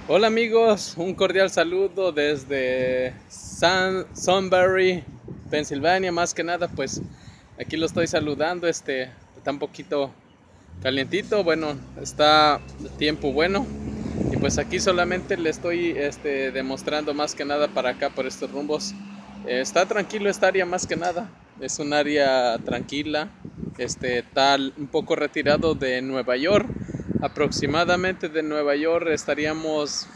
Hola amigos, un cordial saludo desde Sunbury, Pensilvania. Más que nada, pues aquí lo estoy saludando. Está un poquito calientito, bueno, está tiempo bueno. Y pues aquí solamente le estoy demostrando más que nada para acá, por estos rumbos. Está tranquilo esta área más que nada. Es un área tranquila, tal un poco retirado de Nueva York. Aproximadamente de Nueva York estaríamos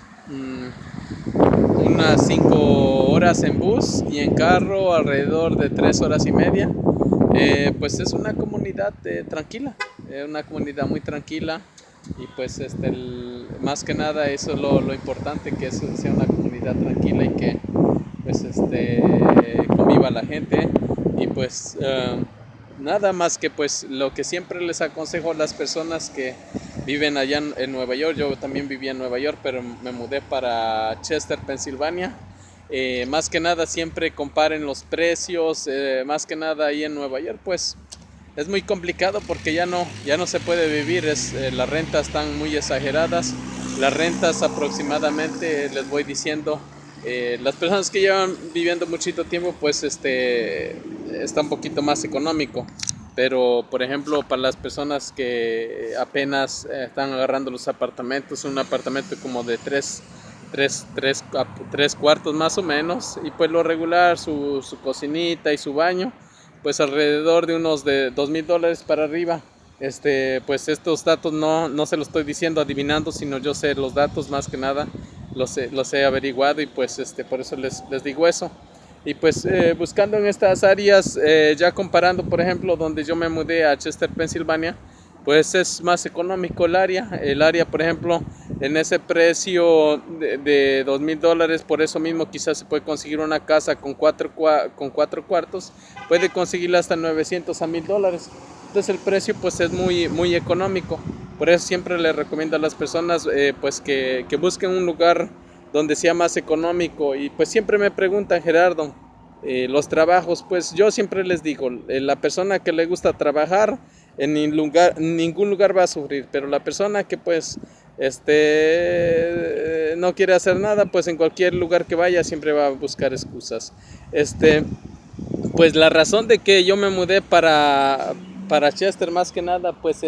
unas 5 horas en bus y en carro alrededor de 3 horas y media. Pues es una comunidad tranquila, una comunidad muy tranquila. Y pues más que nada eso es lo importante, que eso sea una comunidad tranquila y que pues conviva la gente. Y pues nada más que pues lo que siempre les aconsejo a las personas que viven allá en Nueva York. Yo también vivía en Nueva York, pero me mudé para Chester, Pensilvania. Más que nada siempre comparen los precios. Más que nada ahí en Nueva York pues es muy complicado porque ya no se puede vivir. Las rentas están muy exageradas. Las rentas aproximadamente, les voy diciendo, las personas que llevan viviendo muchito tiempo pues está un poquito más económico. Pero por ejemplo, para las personas que apenas están agarrando los apartamentos, un apartamento como de tres cuartos más o menos, y pues lo regular, su cocinita y su baño, pues alrededor de unos de $2,000 para arriba. Pues estos datos no se los estoy diciendo adivinando, sino yo sé los datos más que nada, los he averiguado, y pues por eso les digo eso. Y pues buscando en estas áreas, ya comparando por ejemplo donde yo me mudé a Chester, Pensilvania, pues es más económico el área por ejemplo en ese precio de $2,000. Por eso mismo quizás se puede conseguir una casa con cuatro cuartos, puede conseguirla hasta $900 a $1,000. Entonces el precio pues es muy económico. Por eso siempre les recomiendo a las personas pues que busquen un lugar donde sea más económico. Y pues siempre me preguntan, Gerardo, los trabajos, pues yo siempre les digo, la persona que le gusta trabajar en ningún lugar va a sufrir, pero la persona que pues no quiere hacer nada, pues en cualquier lugar que vaya siempre va a buscar excusas. Pues la razón de que yo me mudé para Chester más que nada pues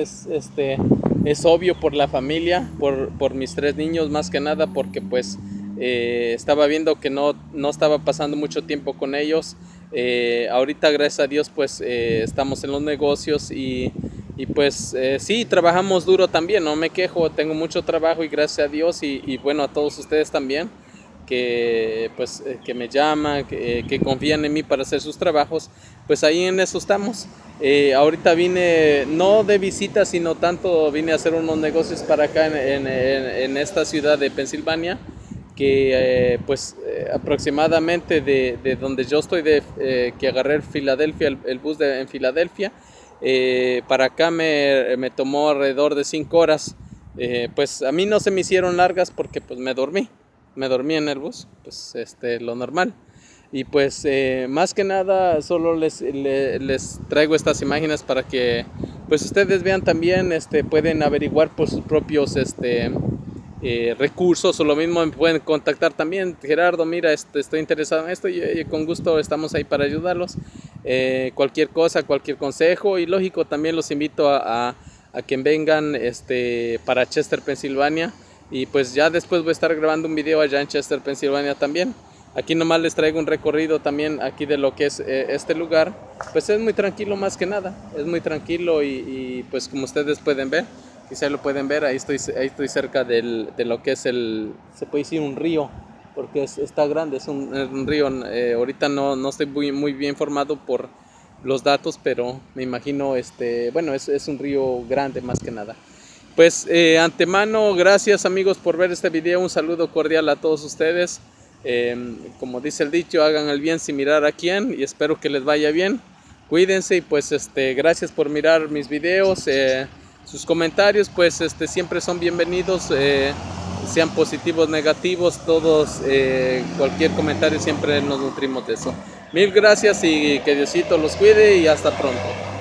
es obvio, por la familia, por mis 3 niños más que nada, porque pues estaba viendo que no estaba pasando mucho tiempo con ellos. Ahorita gracias a Dios pues estamos en los negocios y pues sí, trabajamos duro también, no me quejo, tengo mucho trabajo y gracias a Dios, y bueno, a todos ustedes también que pues que me llaman, que confían en mí para hacer sus trabajos. Pues ahí en eso estamos. Ahorita vine no de visita, sino tanto vine a hacer unos negocios para acá en esta ciudad de Pensilvania, que aproximadamente de donde yo estoy, que agarré el bus en Filadelfia, para acá me tomó alrededor de 5 horas. Pues a mí no se me hicieron largas porque pues me dormí en el bus, pues lo normal. Y pues más que nada solo les traigo estas imágenes para que pues ustedes vean también, pueden averiguar por sus propios recursos, o lo mismo me pueden contactar también. Gerardo, mira, estoy interesado en esto, y con gusto estamos ahí para ayudarlos. Cualquier cosa, cualquier consejo, y lógico también los invito a que vengan para Chester, Pensilvania. Y pues ya después voy a estar grabando un video allá en Chester, Pensilvania también. Aquí nomás les traigo un recorrido también aquí de lo que es este lugar. Pues es muy tranquilo más que nada, es muy tranquilo, y pues como ustedes pueden ver, quizá lo pueden ver, ahí estoy cerca de lo que es se puede decir un río, porque está grande, es un río. Ahorita no estoy muy bien informado por los datos, pero me imagino, bueno, es un río grande más que nada. Pues antemano, gracias amigos por ver este video, un saludo cordial a todos ustedes. Como dice el dicho, hagan el bien sin mirar a quién, y espero que les vaya bien. Cuídense, y pues gracias por mirar mis videos. Sus comentarios pues siempre son bienvenidos, sean positivos, negativos, todos, cualquier comentario, siempre nos nutrimos de eso. Mil gracias y que Diosito los cuide, y hasta pronto.